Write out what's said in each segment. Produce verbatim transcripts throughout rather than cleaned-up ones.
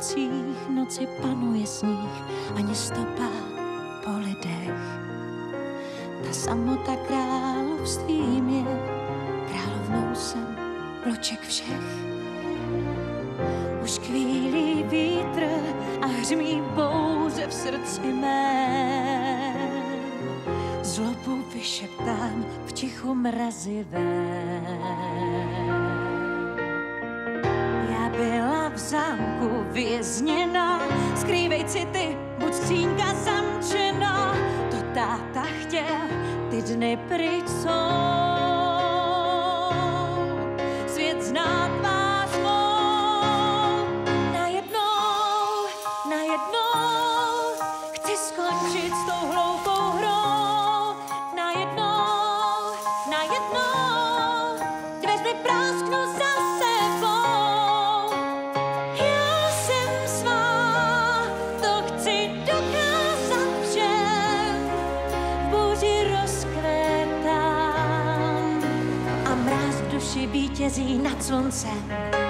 nocích, noci panuje sníh, ani stopa po lidech. Ta samota královstvím je, královnou jsem, bloček všech. Už kvílí vítr a hřmí bouře v srdci mé. Zlobu vyšeptám v tichu mrazivé. Já byla v zámku vězněna, skrývej city, buď skřínka zamčena. To táta chtěl, ty dny pryč jsou. Svět zná tvář mou. Najednou, najednou chci skončit s tou hloupou hrou. Najednou, najednou dveřmi prásknu za sebou. Já jsem svá, to chci dokázat všem. V bouři rozkvétám a mráz v duši vítězí nad sluncem.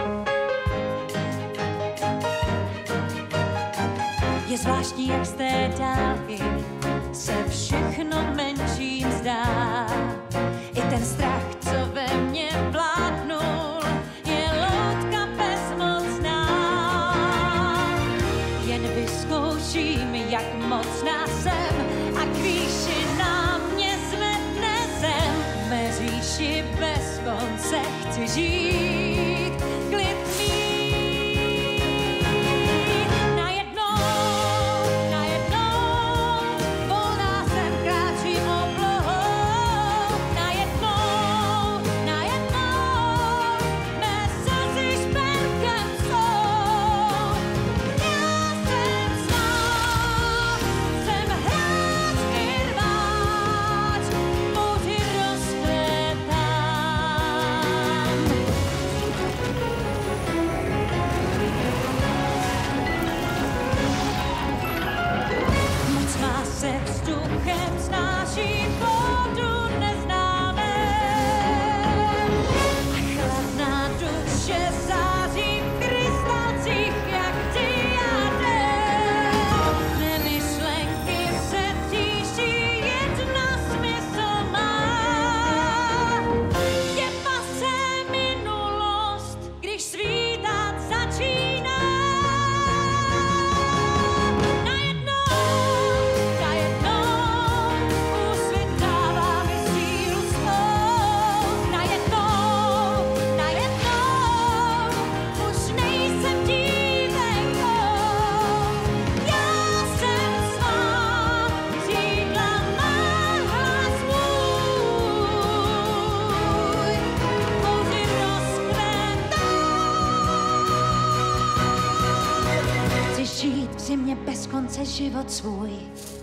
Je zvláštní, jak z té dálky se všechno menším zdá. I ten strach, co ve mně vládnul, je loutka bezmocná. Jen vyzkouším, jak mocná jsem, a k výši na mě zvedne zem. V mé říši bez konce chci žít, klid mít. Najednou, najednou, volná jsem, kráčím oblohou. Najednou, najednou, mé slzy šperkem jsou. Já jsem svá, jsem hráč i rváč, bouři rozkvétám. Moc má se vzduchem snáší vodu neznámé. A chladná duše září v krystalcích jak diadém. Mé myšlenky se tíší, jedna smysl má. Je pasé minulost, když svítat začíná. Najednou, najednou, úsvit dává mi sílu svou. Najednou, najednou, už nejsem dívejkou. Já jsem svá, křídla má hlas můj, bouři rozkvétám. Chci žít v zimě bez konce život svůj.